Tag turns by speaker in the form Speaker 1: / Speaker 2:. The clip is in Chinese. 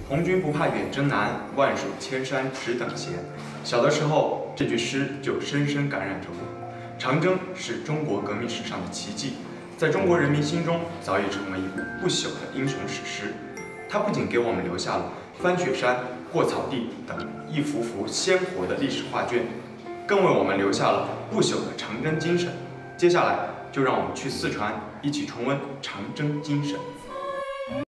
Speaker 1: 红军不怕远征难，万水千山只等闲。小的时候，这句诗就深深感染着我。长征是中国革命史上的奇迹，在中国人民心中早已成为一部不朽的英雄史诗。它不仅给我们留下了翻雪山、过草地等一幅幅鲜活的历史画卷，更为我们留下了不朽的长征精神。接下来，就让我们去四川，一起重温长征精神。